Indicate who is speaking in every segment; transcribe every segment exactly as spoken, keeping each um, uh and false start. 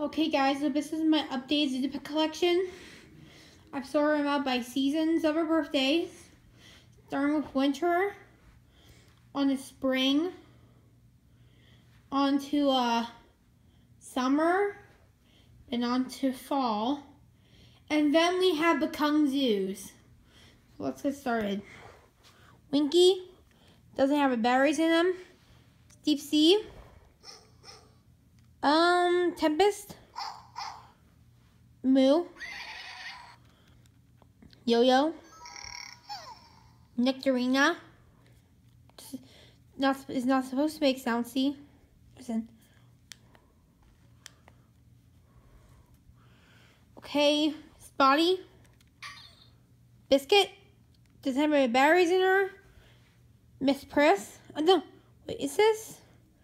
Speaker 1: Okay guys, so this is my updated Zuzu Pet collection. I've sorted them out by seasons of our birthdays. Starting with winter, on to spring, on to uh, summer, and on to fall. And then we have the Kung Zoos. So let's get started. Winky doesn't have a batteries in them. Deep Sea. Um, Tempest. Moo. Yo-Yo. Nectarina. Not, is not supposed to make sound, see? Listen. Okay, Spotty. Biscuit. Doesn't have any batteries in her. Miss Priss. Oh, no. Wait, is this?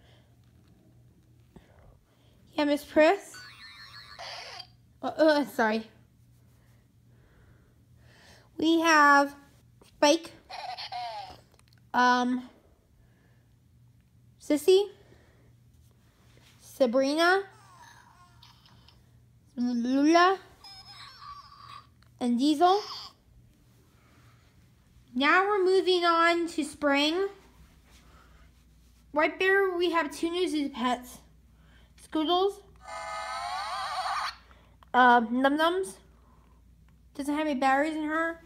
Speaker 1: Yeah, Miss Priss. Oh, uh, sorry. We have Spike. Um, Sissy. Sabrina. Lula. And Diesel. Now we're moving on to spring. Right there we have two new Zuzu pets. Scoodles. Uh, Num Nums. Doesn't have any batteries in her.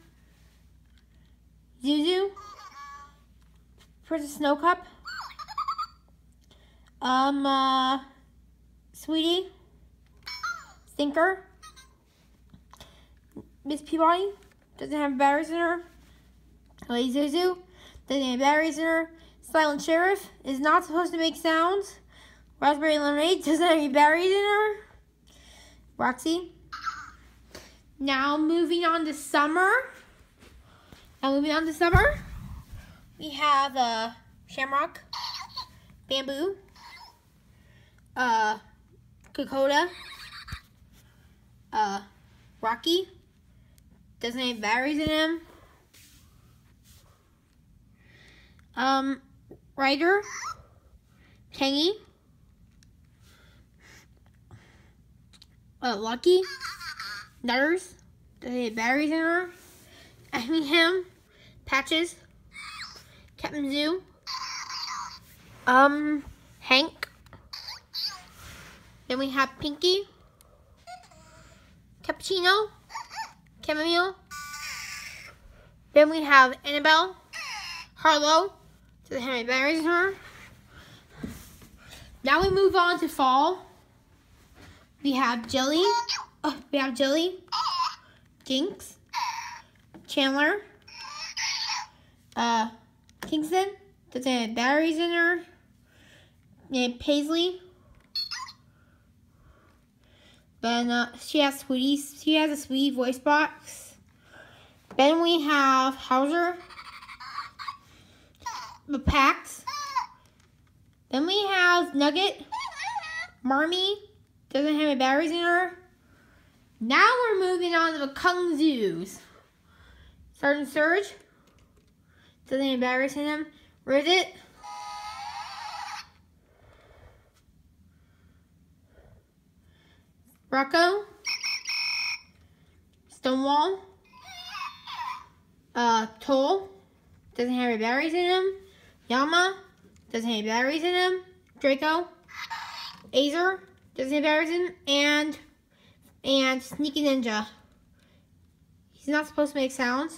Speaker 1: Zuzu. Princess Snow Cup. Um, uh, Sweetie. Stinker. Miss Peabody. Doesn't have batteries in her. Lady Zuzu. Doesn't have batteries in her. Silent Sheriff is not supposed to make sounds. Raspberry Lemonade doesn't have any batteries in her. Roxy. Now moving on to summer. Now moving on to summer. We have uh, Shamrock. Bamboo. Uh, Kokoda. Uh, Rocky. Doesn't have batteries in him. Um, Ryder. Tangy. Uh, Lucky. Nutters. Doesn't have batteries in her. Effingham. Patches. Captain Zoo. Um, Hank. Then we have Pinky. Cappuccino. Chamomile. Then we have Annabelle. Harlow. Doesn't have any batteries in her. Now we move on to fall. We have Jelly. Oh, we have Jelly. Jinx. Chandler. Uh, Kingston. Doesn't have batteries in her. And Paisley. Then uh, she has Sweetie. She has a Sweetie voice box. Then we have Hauser. The Pax. Then we have Nugget. Marmee. Doesn't have any batteries in her. Now we're moving on to the Kung Zoos. Sergeant Surge. Doesn't have any batteries in him. Rivet. Rocco. Stonewall. Uh, Toll. Doesn't have any batteries in him. Yama. Doesn't have any batteries in him. Draco. Azer. Doesn't have batteries in him. And, and Sneaky Ninja. He's not supposed to make sounds.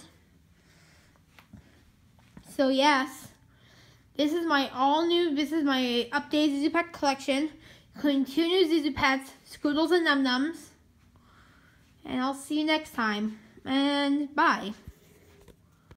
Speaker 1: So yes, this is my all new, this is my updated Zuzu Pet collection, including two new Zuzu Pets, Scoodles and Num Nums. And I'll see you next time. And bye.